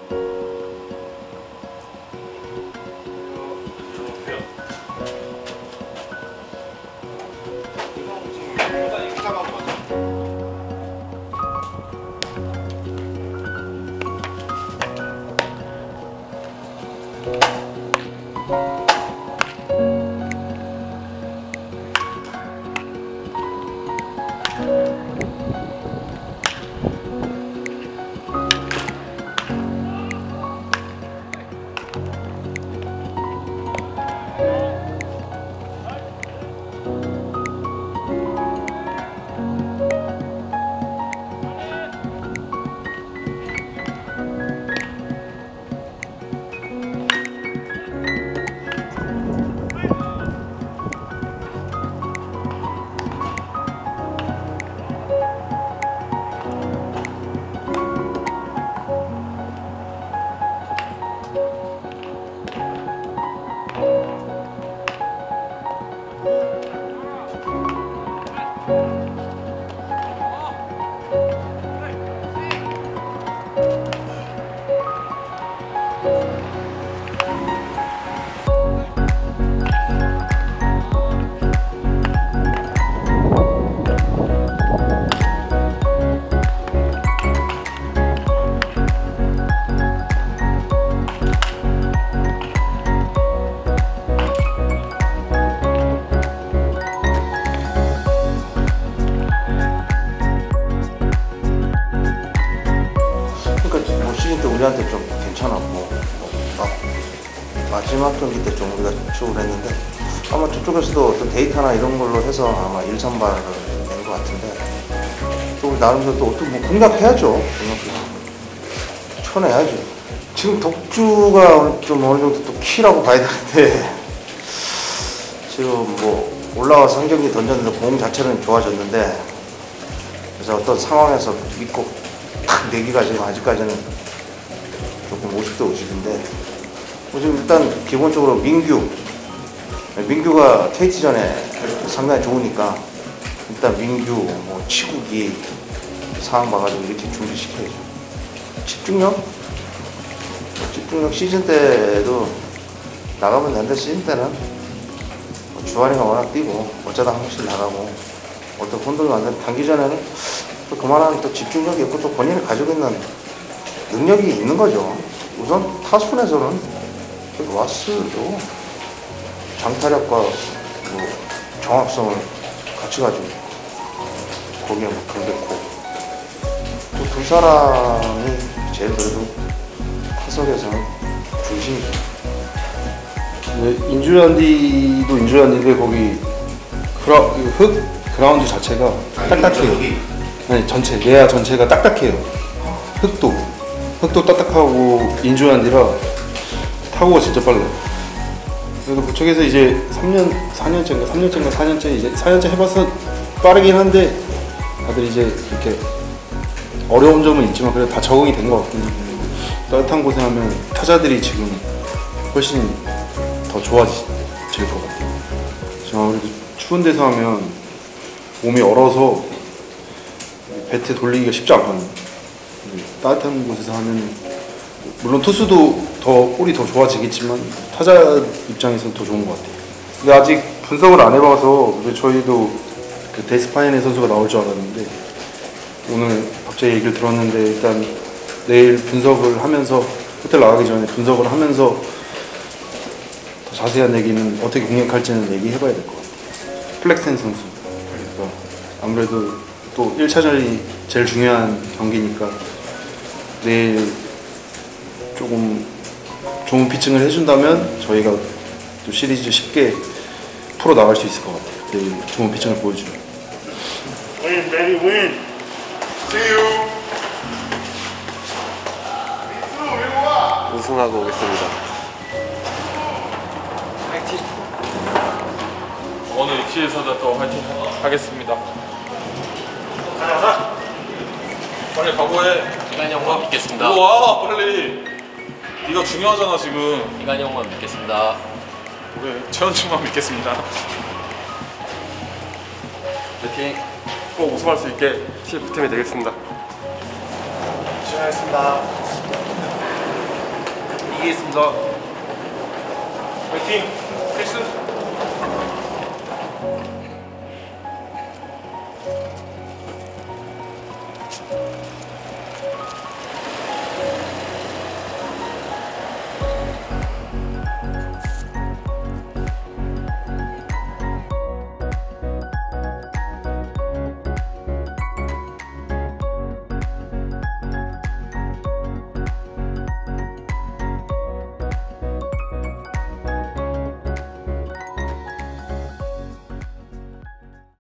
우리한테 좀 괜찮았고 마지막 경기 때 좀 우리가 접촉을 했는데 아마 저쪽에서도 어떤 데이터나 이런 걸로 해서 아마 1선발을 낸 것 같은데 또 우리 나름대로 또 어떻게 뭐 공략해야죠. 쳐내야죠. 지금 덕주가 좀 어느 정도 또 키라고 봐야 되는데 지금 뭐 올라와서 한 경기 던졌는데 공 자체는 좋아졌는데 그래서 어떤 상황에서 믿고 탁 내기가 지금 아직까지는 조금 50대 50인데 지금 일단 기본적으로 민규가 KT전에 상당히 좋으니까 일단 민규 뭐 치국이 상황 봐가지고 이렇게 준비시켜야죠. 집중력 시즌 때도 나가면 되는데 시즌 때는 뭐 주한이가 워낙 뛰고 어쩌다 한 번씩 나가고 어떤 혼돈이 안 되는 단기전에는 또 그만한 또 집중력이 있고 또 본인이 가지고 있는 능력이 있는 거죠. 우선 타순에서는 와스도 장타력과 뭐 정확성을 같이 가지고 거기에 뭐 강백호 또 두 사람이 제일 그래도 타석에서는 중심이죠. 네, 인주란디도 인주란디인데 거기 그라운드 자체가 딱딱해요. 아니 전체 내야 전체가 딱딱해요. 흙도 딱딱하고 인조한디라 타고가 진짜 빨라요. 그래서 그쪽에서 이제 4년째 이제 4년째 해봐서 빠르긴 한데 다들 이제 이렇게 어려운 점은 있지만 그래도 다 적응이 된 것 같긴 해요. 따뜻한 곳에 하면 타자들이 지금 훨씬 더 좋아질 것 같아요. 지금 아무래도 추운 데서 하면 몸이 얼어서 배트 돌리기가 쉽지 않거든요. 따뜻한 곳에서 하면 물론 투수도 볼이 더 좋아지겠지만 타자 입장에서는 더 좋은 것 같아요. 근데 아직 분석을 안 해봐서 저희도 그 데스파이네 선수가 나올 줄 알았는데 오늘 갑자기 얘기를 들었는데 일단 내일 분석을 하면서 호텔 나가기 전에 분석을 하면서 더 자세한 얘기는 어떻게 공략할지는 얘기해봐야 될 것 같아요. 플렉센 선수 그러니까 아무래도 또 1차전이 제일 중요한 경기니까 내일 조금 좋은 피칭을 해준다면 저희가 또 시리즈 쉽게 풀어 나갈 수 있을 것 같아요. 내일 좋은 피칭을 보여주면. Win, baby, win. See you. 우승하고 오겠습니다. 화이팅! 오늘 입시에서도 또 화이팅 하겠습니다. 가자! 빨리 각오해. 이관이 형만 믿겠습니다. 와 빨리. 네가 중요하잖아 지금. 이관이 형만 믿겠습니다. 그래 최원중만 믿겠습니다. 화이팅! 꼭 우승할 수 있게 TF팀이 되겠습니다. 수고하셨습니다. 이기겠습니다. 화이팅!